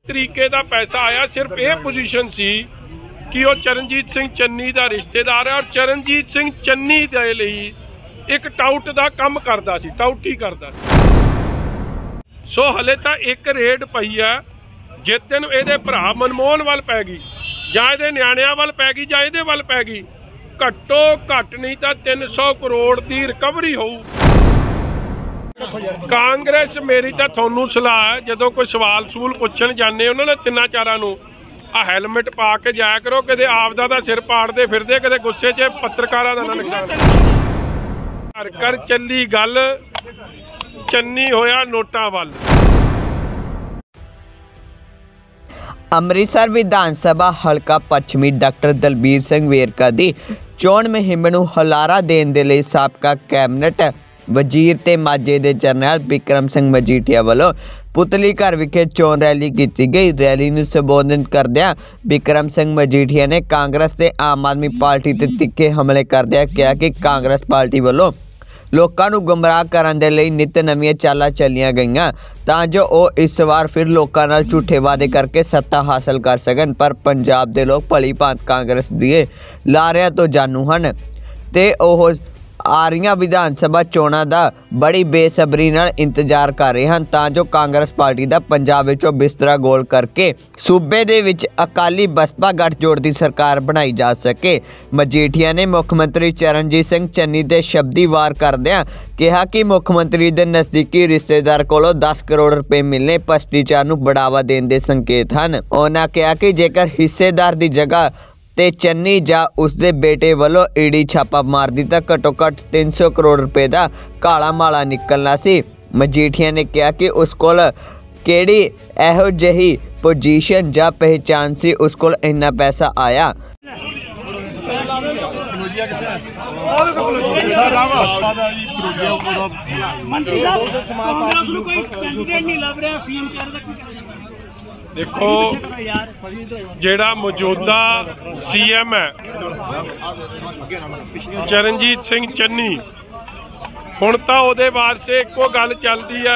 तरीके का पैसा आया। सिर्फ ये पोजीशन सी कि वो चरणजीत सिंह चन्नी का रिश्तेदार है और चरणजीत सिंह चन्नी दे लई एक टाउट का काम करता सी, टाउटी करता। सो हले तो एक रेड पई है, जिस दिन ये भरा मनमोहन वाल पै गई जां इहदे न्याणियां वाल पै गई जां इहदे वाल पै गई, घट्टो घट्ट नहीं तो 300 करोड़ की रिकवरी होऊ। कांग्रेस मेरी तो थोनू सलाह है, जो कोई सवाल सूल पुछन जाने उन्होंने तिना चारा आ हैलमेट पा के जाया करो, कदे आपदा दा सिर पाड़ते फिरदे, कदे गुस्से च पत्रकारां दा ना नुकसान। घर घर चली गल, चन्नी होया नोटां वल। ਅੰਮ੍ਰਿਤਸਰ ਵਿਧਾਨ ਸਭਾ ਹਲਕਾ ਪੱਛਮੀ ਡਾਕਟਰ ਦਲਬੀਰ ਸਿੰਘ ਵੇਰਕਾ ਦੀ ਚੋਣ ਮੁਹਿੰਮ ਨੂੰ ਹੁਲਾਰਾ ਦੇਣ ਦੇ ਲਈ ਸਾਬਕਾ ਕੈਬਨਿਟ ਵਜ਼ੀਰ ਤੇ ਮਾਝੇ ਦੇ ਜਰਨੈਲ ਬਿਕਰਮ ਸਿੰਘ ਮਜੀਠੀਆ ਵੱਲੋਂ ਪੁਤਲੀ ਘਰ ਵਿਖੇ ਚੋਣ ਰੈਲੀ ਕੀਤੀ ਗਈ। ਰੈਲੀ ਨੂੰ ਸੰਬੋਧਨ ਕਰਦਿਆਂ ਬਿਕਰਮ ਸਿੰਘ ਮਜੀਠੀਆ ਨੇ ਕਾਂਗਰਸ ਤੇ ਆਮ ਆਦਮੀ ਪਾਰਟੀ ਤੇ ਤਿੱਖੇ ਹਮਲੇ ਕਰਦਿਆਂ ਕਿਹਾ ਕਿ ਕਾਂਗਰਸ ਪਾਰਟੀ ਵੱਲੋਂ ਲੋਕਾਂ ਨੂੰ ਗੁੰਮਰਾਹ ਕਰਨ ਦੇ ਲਈ ਨਿਤ ਨਵੀਆਂ ਚਾਲਾਂ ਚੱਲੀਆਂ ਗਈਆਂ ਤਾਂ ਜੋ ਉਹ ਇਸ ਵਾਰ ਫਿਰ ਲੋਕਾਂ ਨਾਲ ਝੂਠੇ ਵਾਅਦੇ ਕਰਕੇ ਸੱਤਾ ਹਾਸਲ ਕਰ ਸਕਣ। ਪਰ ਪੰਜਾਬ ਦੇ ਲੋਕ ਭਲੀ ਭਾਂਤ ਕਾਂਗਰਸ ਦੇ ਲਾਰਿਆਂ ਤੋਂ ਜਾਣੂ ਹਨ ਤੇ ਉਹ ਆ ਰਹੀਆਂ ਵਿਧਾਨ ਸਭਾ ਚੋਣਾਂ ਦਾ ਬੜੀ ਬੇਸਬਰੀ ਨਾਲ ਇੰਤਜ਼ਾਰ ਕਰ ਰਹੇ ਹਨ ਤਾਂ ਜੋ ਕਾਂਗਰਸ ਪਾਰਟੀ ਦਾ ਪੰਜਾਬ ਵਿੱਚੋਂ ਬਿਸਤਰਾ ਗੋਲ ਕਰਕੇ ਸੂਬੇ ਦੇ ਵਿੱਚ ਅਕਾਲੀ ਬਸਪਾ ਗੱਠਜੋੜ ਦੀ ਸਰਕਾਰ ਬਣਾਈ ਜਾ ਸਕੇ। ਮਜੀਠੀਆ ਨੇ ਮੁੱਖ ਮੰਤਰੀ ਚਰਨਜੀਤ ਸਿੰਘ ਚੰਨੀ ਦੇ ਸ਼ਬਦੀ ਵਾਰ ਕਰਦਿਆਂ ਕਿਹਾ ਕਿ ਮੁੱਖ ਮੰਤਰੀ ਦੇ ਨਜ਼ਦੀਕੀ ਰਿਸ਼ਤੇਦਾਰ ਕੋਲੋਂ 10 ਕਰੋੜ ਰੁਪਏ ਮਿਲਣੇ ਭ੍ਰਿਸ਼ਟਾਚਾਰ ਨੂੰ ਬੜਾਵਾ ਦੇਣ ਦੇ ਸੰਕੇਤ ਹਨ। ਉਹਨਾਂ ਕਿਹਾ ਕਿ ਜੇਕਰ ਹਿੱਸੇਦਾਰ ਦੀ ਜਗ੍ਹਾ ਤੇ ਚੰਨੀ ਜਾਂ ਉਸਦੇ ਬੇਟੇ ਵੱਲੋਂ ਈਡੀ ਛਾਪਾ ਮਾਰਦੀ ਤਾਂ ਘੱਟੋ ਘੱਟ 300 ਕਰੋੜ ਰੁਪਏ ਦਾ ਕਾਲਾ ਮਾਲਾ ਨਿਕਲਣਾ ਸੀ। ਮਜੀਠੀਆ ਨੇ ਕਿਹਾ ਕਿ ਉਸ ਕੋਲ ਕਿਹੜੀ ਇਹੋ ਜਿਹੀ ਪੋਜੀਸ਼ਨ ਜਾਂ ਪਹਿਚਾਣ ਸੀ ਉਸ ਕੋਲ ਇੰਨਾ ਪੈਸਾ ਆਇਆ। देखो जेड़ा मौजूदा CM है चरणजीत सिंह चन्नी, हुण तां उहदे वास्ते इक्को गल चलदी है,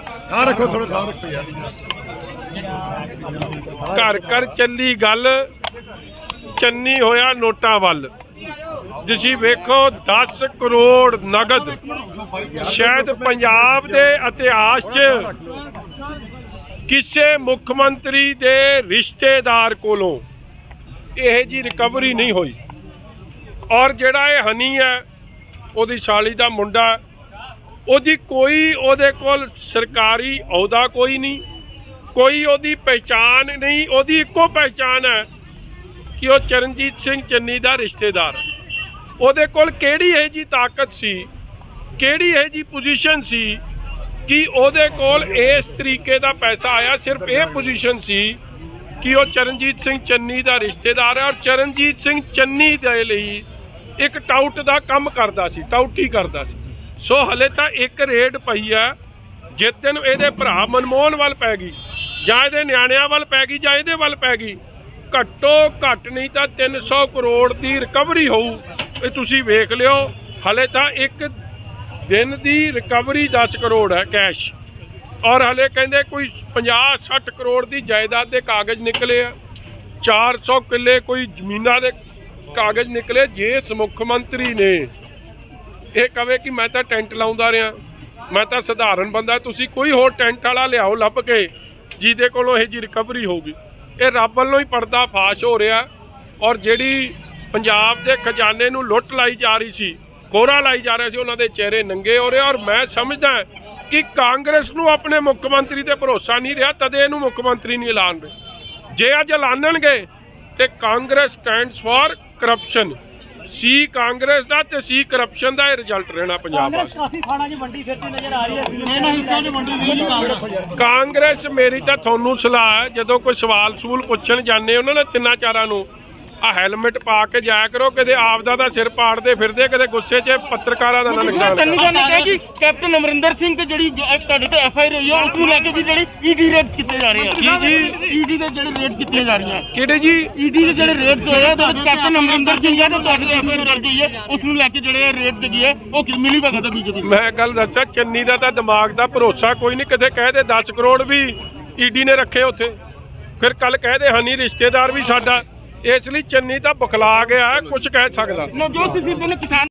घर घर चली गल, चन्नी होया नोटां वल। तुसीं वेखो 10 करोड़ नगद शायद पंजाब दे इतिहास च किसी मुख मंत्री दे रिश्तेदार कोलों यह जी रिकवरी नहीं हुई। और जिहड़ा ये हनी है उहदी साली दा मुंडा, उहदी कोई उहदे कोल सरकारी अहुदा कोई नहीं, कोई उहदी पहचान नहीं। उहदी इक्को पहचान है कि वह चरणजीत सिंह चन्नी दा रिश्तेदार। उहदे कोल किहड़ी यह जी ताकत सी, किहड़ी यह जी पोजीशन सी कि ਉਹਦੇ ਕੋਲ इस तरीके का पैसा आया। सिर्फ ये पोजीशन सी कि वो चरणजीत सिंह चन्नी का रिश्तेदार है और चरणजीत सिंह चन्नी दे लई एक टाउट का काम करता सी, टाउटी करता सी। सो हले तो एक रेड पई है, जिस दिन ये भरा मनमोहन वाल पै गई जां इहदे न्याणियां वाल पै गई जां इहदे वाल पै गई, घट्टो घट्ट नहीं तो 300 करोड़ की रिकवरी होऊ। ये तुसीं वेख लिओ, हले तो एक दिन की रिकवरी 10 करोड़ है कैश, और हले कहते कोई 50-60 करोड़ की जायदाद के कागज़ निकले, 400 किले कोई जमीना के कागज़ निकले। जिस मुख मंत्री ने यह कहे कि मैं तो टेंट लाउंदा रहा, मैं तो सधारण बंदा, तुसी कोई होर टेंट वाला लियाओ लभ के जिहदे कोलों यह जी रिकवरी होगी। ये रब वालों ही पर्दा फाश हो रहा। और जिहड़ी पंजाब के खजाने नूं लुट लाई जा रही सी, कोहरा लाई जा रहा सी, उन्होंने चेहरे नंगे हो रहे। और मैं समझदा कि कांग्रेस नूं अपने मुख्य मंत्री ते भरोसा नहीं रहा, तदे इहनूं मुख्य मंत्री नहीं ऐलान रहे। जे अज ऐलानणगे ते कांग्रेस स्टैंड्स फॉर करप्शन, सी कांग्रेस दा ते सी करप्शन दा रिजल्ट रहना पंजाब वास्ते। कांग्रेस मेरी तो थोनू सलाह है, जो कोई सवाल सूल पुछन जाने उन्होंने तिना चारा आ हैलमेट पा के जाया करो, कदे आपदा दा सिर पाड़ते फिरदे, कदे गुस्से च पत्रकारां दा ना नुकसान। चन्नी ने कहा कि कैप्टन अमरिंदर सिंह ते जिहड़ी तुहाडे ते FIR होई है उस नूं लैके भी जिहड़ी ED रेड कीते जा रहे हैं। की जी ED दे जिहड़े रेड कीते जा रही हैं, किहड़े जी ED दे जिहड़े रेड होए आ ते कैप्टन अमरिंदर सिंह है ते तुहाडे ते FIR दर्ज होई है, उस नूं लैके जिहड़े रेड जगी है वो मिली भगत है बीजेपी। मैं गल दस्सां, चन्नी दा तां दिमाग दा भरोसा कोई नहीं, किते कह दे 10 करोड़ भी ED ने रखे उत्थे। ਫਿਰ ਕੱਲ ਕਹਦੇ ਹਾਂ ਨਹੀਂ ਰਿਸ਼ਤੇਦਾਰ ਵੀ ਸਾਡਾ। ਇਸ ਲਈ ਚੰਨੀ ਤਾਂ ਬੁਖਲਾ ਗਿਆ, ਕੁਝ ਕਹਿ ਸਕਦਾ। ਜੋ ਸਿੱਧੂ ਨੇ ਕਿਸਾਨ